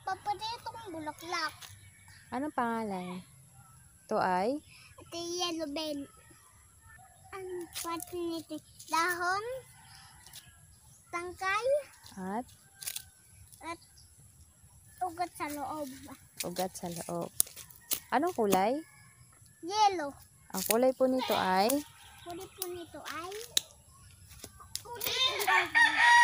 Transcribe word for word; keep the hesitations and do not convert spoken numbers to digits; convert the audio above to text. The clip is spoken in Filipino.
paboritong bulaklak. Anong pangalan? Ito ay? Ito yung yellow bell. Ang pati nito, dahon, tangkay, At at ugat sa loob. ugat sa loob. Anong kulay? Yellow. Ang kulay po nito ay? Kulay po nito ay kulay po nito.